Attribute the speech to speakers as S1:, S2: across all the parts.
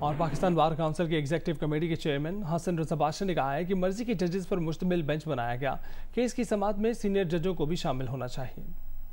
S1: और Pakistan bar council के executive committee के चेयरमैन हसन रजा बादशाह ने कहा है कि मर्जी के जजेस पर मुश्तमिल बेंच बनाया गया। केस की समाअत में सीनियर जजों को भी शामिल होना चाहिए।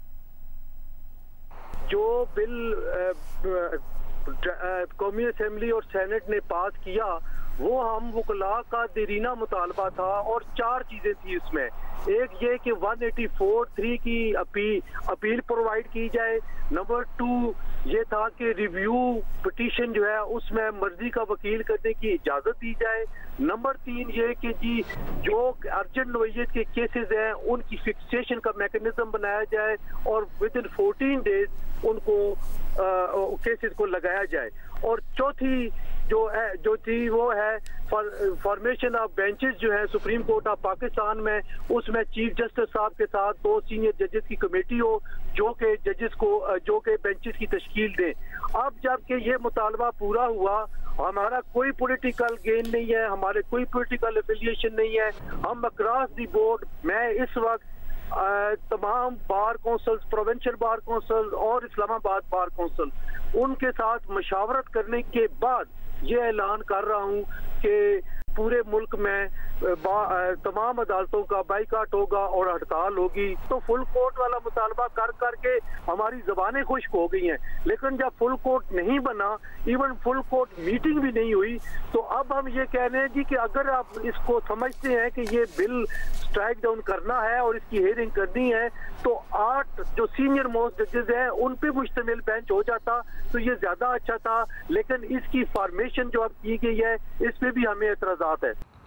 S2: जो बिल कौमी असेंबली और सेनेट ने पास किया वो हम वकला का देरीना मुतालबा था और 4 चीजें थी उसमें। एक ये कि 184(3) की अपील प्रोवाइड की जाए। नंबर 2 ये था कि रिव्यू पिटीशन जो है उसमें मर्जी का वकील करने की इजाजत दी जाए। नंबर 3 ये कि जी जो अर्जेंट नोयत के केसेस हैं उनकी फिक्सेशन का मैकेनिज्म बनाया जाए और विद इन 14 डेज उनको केसेस को लगाया जाए। और चौथी जो थी वो है फॉर्मेशन ऑफ बेंचेस जो है सुप्रीम कोर्ट ऑफ पाकिस्तान में, उसमें चीफ जस्टिस साहब के साथ 2 सीनियर जजेस की कमेटी हो जो के जजेस को जो के बेंचेस की तश्कील दें। अब जबकि ये मुतालबा पूरा हुआ, हमारा कोई पॉलिटिकल गेन नहीं है, हमारे कोई पॉलिटिकल एफिलिएशन नहीं है। हम अक्रॉस द बोर्ड मैं इस वक्त तमाम bar councils, provincial bar council और इस्लामाबाद बार कौंसल उनके साथ मशावरत करने के बाद ये ऐलान कर रहा हूँ कि पूरे मुल्क में तमाम अदालतों का बाइकाट होगा और हड़ताल होगी। तो फुल कोर्ट वाला मुतालबा कर करके हमारी ज़बानें खुश्क हो गई हैं, लेकिन जब फुल कोर्ट नहीं बना, इवन फुल कोर्ट मीटिंग भी नहीं हुई, तो अब हम ये कह रहे हैं जी कि अगर आप इसको समझते हैं कि ये बिल स्ट्राइक डाउन करना है और इसकी हेयरिंग करनी है तो 8 जो सीनियर मोस्ट जजेस हैं उन पे मुश्तमिल बेंच हो जाता तो ये ज्यादा अच्छा था। लेकिन इसकी फॉर्मेशन जो अब की गई है इस पे भी हमें एतराज़ात है।